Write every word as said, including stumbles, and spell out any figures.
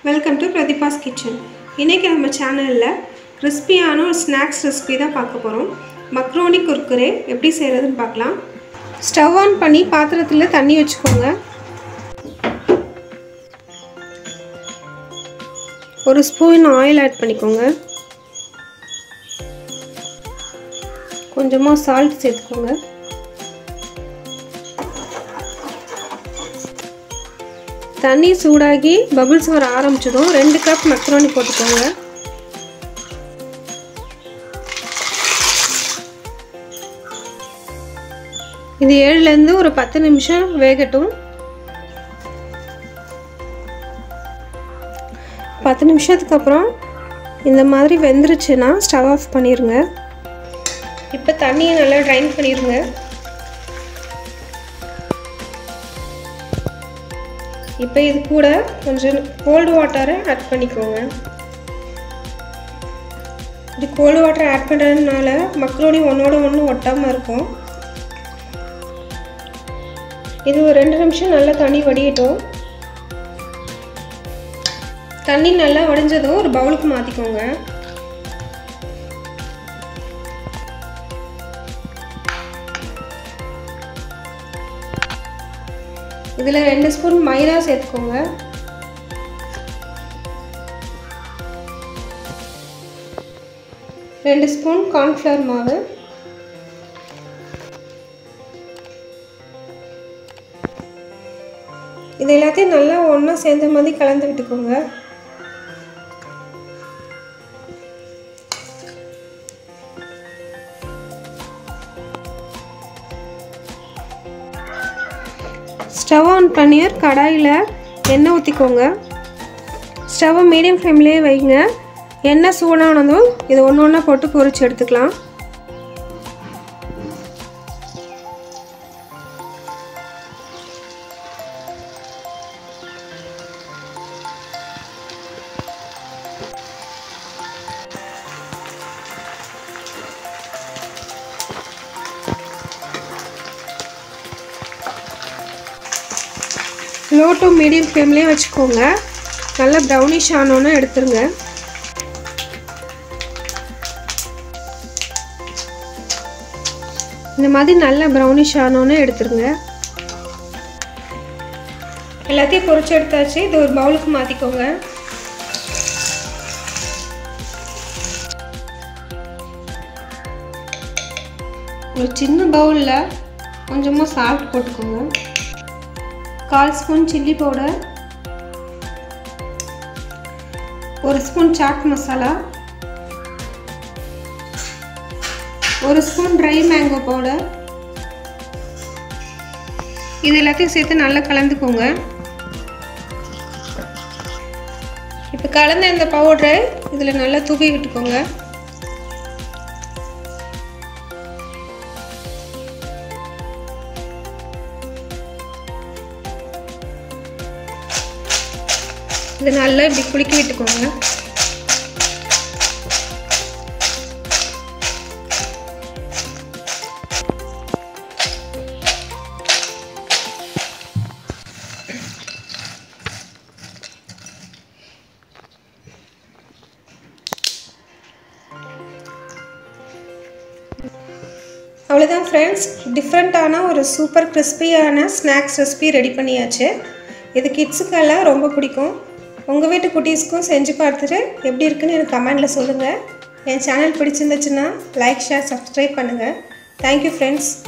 Welcome to Pradip's Kitchen. இன்னைக்கு நம்ம சேனல்ல கிறிஸ்பியான ஒரு ஸ்நாக்ஸ் ரெசிபி தான் பார்க்க போறோம். மக்ரோனி குர்குரே எப்படி செய்யறதுன்னு பார்க்கலாம். ஸ்டவ் ஆன் பண்ணி பாத்திரத்துல தண்ணி வெச்சுக்கோங்க. ஒரு ஸ்பூன் ஆயில் ஆட் பண்ணிக்கோங்க. கொஞ்சமா salt சேர்த்துக்கோங்க. தண்ணி சூடாகி பபிள்ஸ் வர ஆரம்பிச்சதும் ரெண்டு கப் மக்ரோனி போட்டுக்கோங்க. இது ஏழுல இருந்து ஒரு பத்து நிமிஷம் வேகட்டும். பத்து நிமிஷத்துக்கு அப்புறம் இந்த மாதிரி வெந்துருச்சுன்னா ஸ்டவ் ஆஃப் பண்ணிருங்க. இப்போ தண்ணியை நல்லா ட்ரைன் பண்ணிருங்க. இப்போ இது கூட கொஞ்சம் கோல்ட் வாட்டரை ஆட் பண்ணிக்கோங்க. இது கோல்ட் வாட்டர் ஆட் பண்ணுறதுனால மக்ரோனி ஒன்றோட ஒன்று ஒட்டாமல் இருக்கும். இது ஒரு ரெண்டு நிமிஷம் நல்லா தண்ணி வடியட்டும். தண்ணி நல்லா வடிஞ்சதும் ஒரு பவுலுக்கு மாற்றிக்கோங்க. இதில் ரெண்டு ஸ்பூன் மைதா சேர்த்துக்கோங்க. ரெண்டு ஸ்பூன் கார்ன்ஃப்ளவர் மாவு, இது எல்லாத்தையும் நல்லா ஒன்றா சேர்ந்த மாதிரி கலந்து விட்டுக்கோங்க. ஸ்டவ் ஆன் பண்ணி கடாயில் எண்ணெய் ஊற்றிக்கோங்க. ஸ்டவ்வை மீடியம் ஃப்ளேம்லேயே வைங்க. எண்ணெய் சூடானதும் இது ஒன்று ஒன்றா போட்டு பொரிச்சு எடுத்துக்கலாம். லோ டு மீடியம் ஃப்ளேம்லேயே வச்சுக்கோங்க. நல்லா ப்ரௌனிஷ் ஆனோன்னு எடுத்துருங்க. இந்த மாதிரி நல்லா ப்ரௌனிஷ் ஆனோன்னு எடுத்துருங்க. எல்லாத்தையும் பொரிச்சு எடுத்தாச்சு. இது ஒரு பவுலுக்கு மாற்றிக்கோங்க. ஒரு சின்ன பவுலில் கொஞ்சமாக சால்ட் போட்டுக்கோங்க. கால் ஸ்பூன் சில்லி பவுடர், ஒரு ஸ்பூன் சாட் மசாலா, ஒரு ஸ்பூன் ட்ரை மேங்கோ பவுடர், இது எல்லாத்தையும் சேர்த்து நல்லா கலந்துக்கோங்க. இப்போ கலந்த இந்த பவுடரை இதில் நல்லா தூவி விட்டுக்கோங்க. இது நல்லா இப்படி குலுக்கி விட்டுக்கோங்க. அவ்வளோதான் ஃப்ரெண்ட்ஸ், டிஃப்ரெண்ட்டான ஒரு சூப்பர் கிறிஸ்பியான ஸ்நாக்ஸ் ரெசிபி ரெடி பண்ணியாச்சு. இது கிட்ஸுக்கெல்லாம் ரொம்ப பிடிக்கும். உங்கள் வீட்டு குட்டீஸ்க்கும் செஞ்சு பார்த்துட்டு எப்படி இருக்குன்னு எனக்கு கமெண்டில் சொல்லுங்கள். என் சேனல் பிடிச்சிருந்துச்சுன்னா லைக், ஷேர், சப்ஸ்கிரைப் பண்ணுங்கள். Thank you friends.